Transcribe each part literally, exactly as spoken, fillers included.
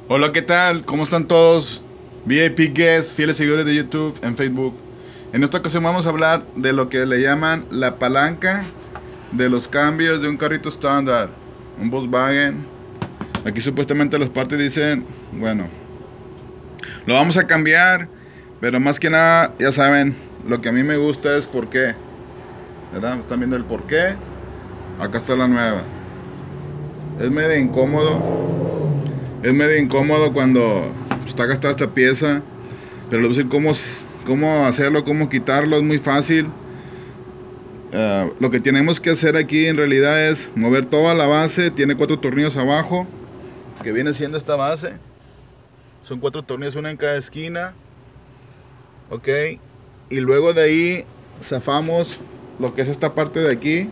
Hola, ¿qué tal? ¿Cómo están todos? V I P Guests, fieles seguidores de YouTube, en Facebook. En esta ocasión vamos a hablar de lo que le llaman la palanca de los cambios de un carrito estándar, un Volkswagen. Aquí supuestamente las partes dicen, bueno, lo vamos a cambiar, pero más que nada, ya saben, lo que a mí me gusta es por qué, ¿verdad? Están viendo el por qué. Acá está la nueva. Es medio incómodo. Es medio incómodo cuando está gastada esta pieza, pero les voy a decir cómo, cómo hacerlo, cómo quitarlo. Es muy fácil. Uh, lo que tenemos que hacer aquí en realidad es mover toda la base. Tiene cuatro tornillos abajo, que viene siendo esta base. Son cuatro tornillos, una en cada esquina. Ok. Y luego de ahí zafamos lo que es esta parte de aquí.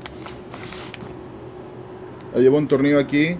Ahí llevo un tornillo aquí.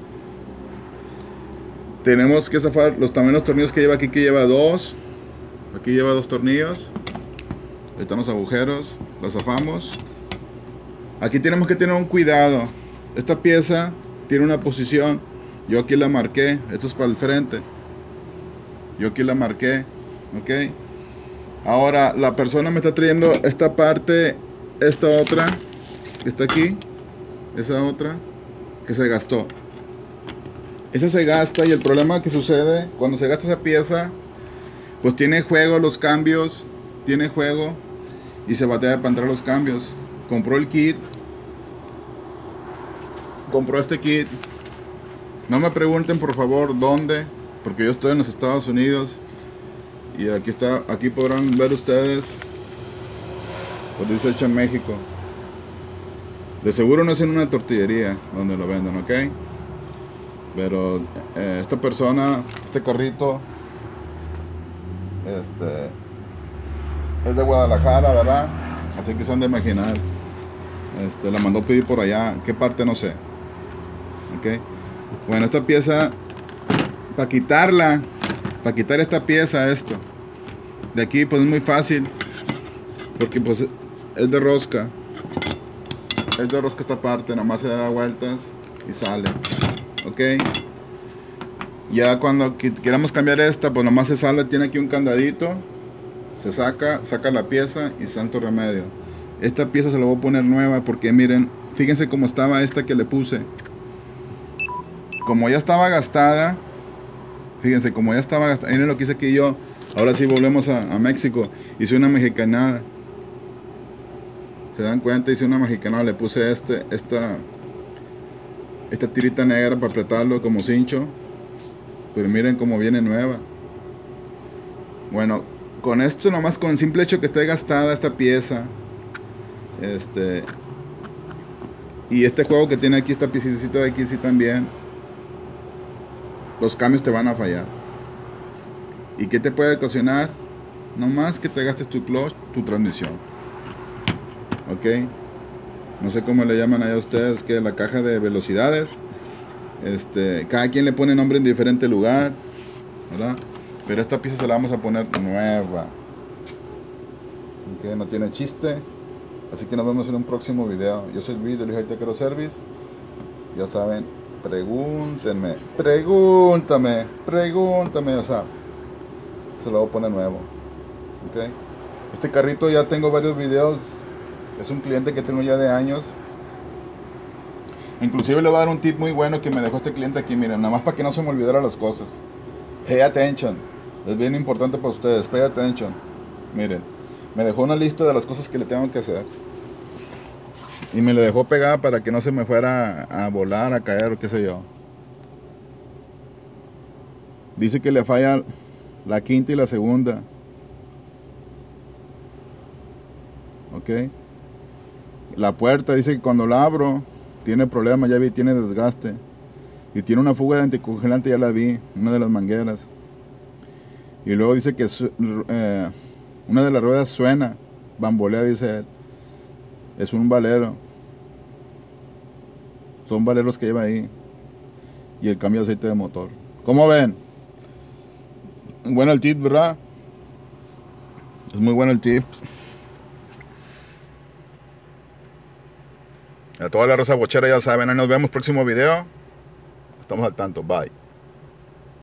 Tenemos que zafar los también los tornillos que lleva aquí, que lleva dos. Aquí lleva dos tornillos. Ahí están los agujeros. Las zafamos. Aquí tenemos que tener un cuidado. Esta pieza tiene una posición. Yo aquí la marqué. Esto es para el frente. Yo aquí la marqué. Ok. Ahora la persona me está trayendo esta parte. Esta otra. Que está aquí. Esa otra. Que se gastó. Esa se gasta, y el problema que sucede cuando se gasta esa pieza, pues tiene juego los cambios, tiene juego y se batalla para entrar los cambios. Compró el kit, compró este kit. No me pregunten por favor dónde, porque yo estoy en los Estados Unidos y aquí está, aquí podrán ver ustedes, pues dice hecho en México. De seguro no es en una tortillería donde lo venden, ¿ok? Pero eh, esta persona, este carrito, este, es de Guadalajara, ¿verdad? Así que se han de imaginar. Este, la mandó pedir por allá. ¿Qué parte? No sé. ¿Ok? Bueno, esta pieza, para quitarla, para quitar esta pieza, esto, de aquí, pues es muy fácil. Porque pues es de rosca. Es de rosca esta parte, nomás se da vueltas y sale. Ok, ya cuando queramos cambiar esta, pues nomás se sale, tiene aquí un candadito, se saca, saca la pieza y santo remedio. Esta pieza se la voy a poner nueva porque miren, fíjense cómo estaba esta que le puse. Como ya estaba gastada, fíjense, como ya estaba gastada, miren lo que hice aquí yo. Ahora sí volvemos a, a México, hice una mexicanada. Se dan cuenta, hice una mexicanada, le puse este, esta... esta tirita negra para apretarlo como cincho, pero miren cómo viene nueva. Bueno, con esto nomás, con el simple hecho que esté gastada esta pieza, este y este juego que tiene aquí, esta piecita de aquí, sí, también los cambios te van a fallar. ¿Y qué te puede ocasionar? Nomás que te gastes tu clutch, tu transmisión. Ok, no sé cómo le llaman a ustedes, que la caja de velocidades, este, cada quien le pone nombre en diferente lugar, ¿verdad? Pero esta pieza se la vamos a poner nueva. Okay, no tiene chiste. Así que nos vemos en un próximo video. Yo soy Luis de Luis High Tech Auto Service. Ya saben, pregúntenme, pregúntame, pregúntame, o sea, se lo voy a poner nuevo. Okay. Este carrito ya tengo varios videos. Es un cliente que tengo ya de años. Inclusive le voy a dar un tip muy bueno que me dejó este cliente aquí. Miren, nada más para que no se me olvidara las cosas. Pay attention. Es bien importante para ustedes. Pay attention. Miren, me dejó una lista de las cosas que le tengo que hacer. Y me la dejó pegada para que no se me fuera a volar, a caer o qué sé yo. Dice que le falla la quinta y la segunda. Ok. La puerta, dice que cuando la abro tiene problemas, ya vi, tiene desgaste. Y tiene una fuga de anticongelante, ya la vi, una de las mangueras. Y luego dice que eh, una de las ruedas suena, bambolea, dice él. Es un valero. Son valeros que lleva ahí. Y el cambio de aceite de motor. ¿Cómo ven? Bueno el tip, ¿verdad? Es muy bueno el tip. A toda la raza bochera ya saben, ahí nos vemos próximo video. Estamos al tanto, bye.